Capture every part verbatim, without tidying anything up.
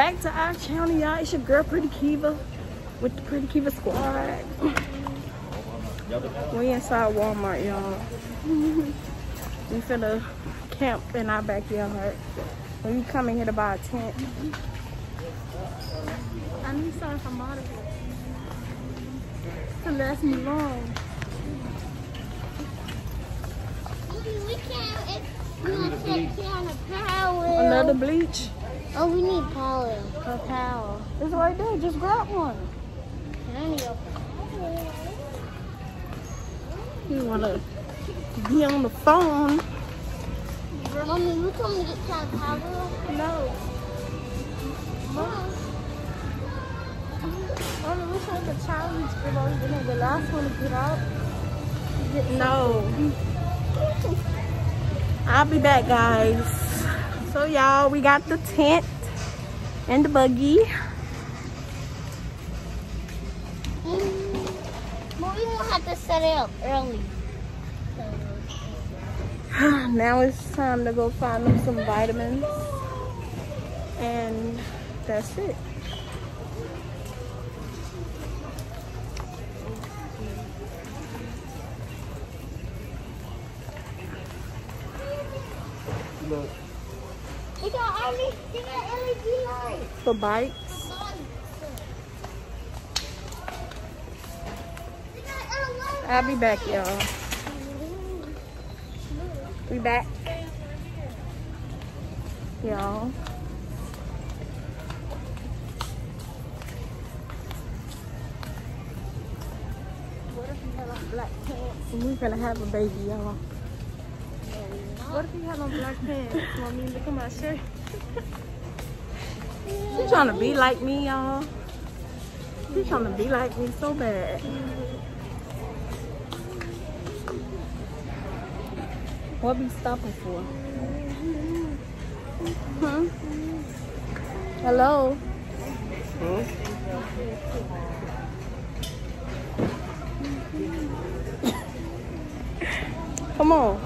back to our channel, y'all. It's your girl Pretty Kiva with the Pretty Kiva Squad. We inside Walmart, y'all. We finna camp in our backyard. We coming here to buy a tent. I need something from out of it to last me long. We can't. We don't take on the power. Another bleach. Oh, we need power. For power. It's right there. Just grab one. I need a You wanna be on the phone? Mommy, you told me to get some power. No. Mom. Mommy, which one's the challenge? Because the last one to get out. No. I'll be back, guys. So y'all, we got the tent and the buggy. Mm. But we won't have to set it up early. Now it's time to go find them some vitamins. And that's it. Look. We got L E D, we got L E D lights. For bikes. I'll be back, y'all. We back. Y'all. What if you had on black pants? We're gonna have a baby, y'all. What if you had on black pants? Want me to look at my shirt? She trying to be like me, y'all. She trying to be like me so bad. What be stopping for? Hmm? Hello? Hmm? Come on.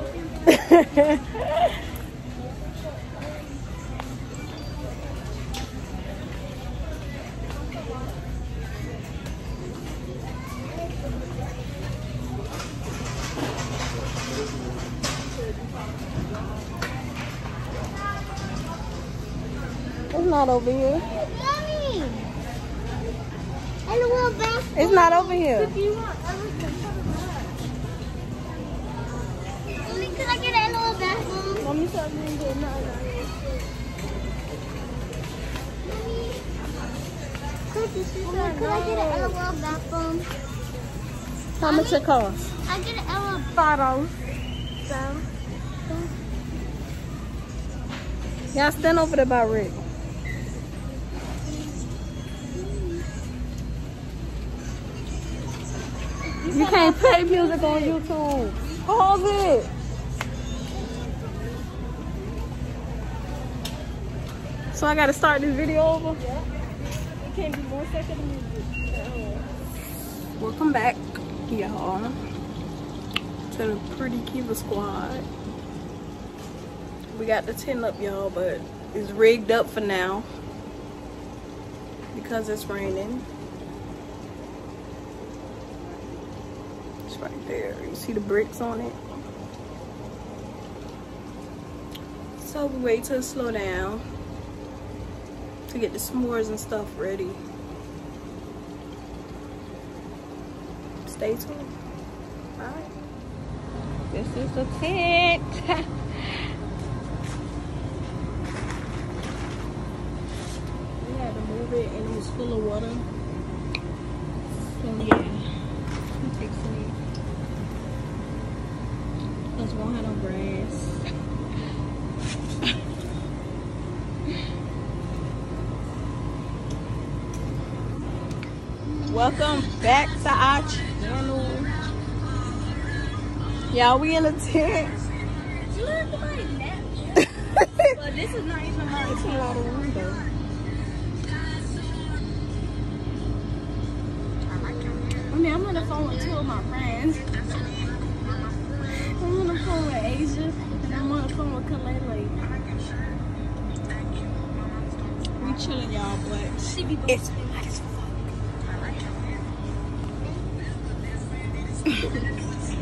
It's not over here. Mommy! And the little bathroom. It's not over here. If you want everything, Mommy, can I get a little bathroom? Mommy said we didn't get none. Mommy, could I get a little bathroom? How much it cost? I get a little Five dollars. bathroom. Y'all stand over there by Rick. You can't play music on YouTube. Pause it. So I gotta start this video over? Yeah. It can't be more second of music. Welcome back, y'all, to the Pretty Kiva Squad. We got the tent up, y'all, but it's rigged up for now because it's raining. It's right there. You see the bricks on it? So we wait till it slow down to get the s'mores and stuff ready. Stay tuned. Alright. This is the tent. It and it was full of water. So yeah, I'm fixing it. Because we won't have no grass. Welcome back to our channel. Y'all, we in a tent. Look at my neck. But this is not even my It's a lot of window. I mean, I'm on the phone with two of my friends. I'm on the phone with Asia, and I'm on the phone with Kalele. We chilling, y'all, but she be it's hot as fuck.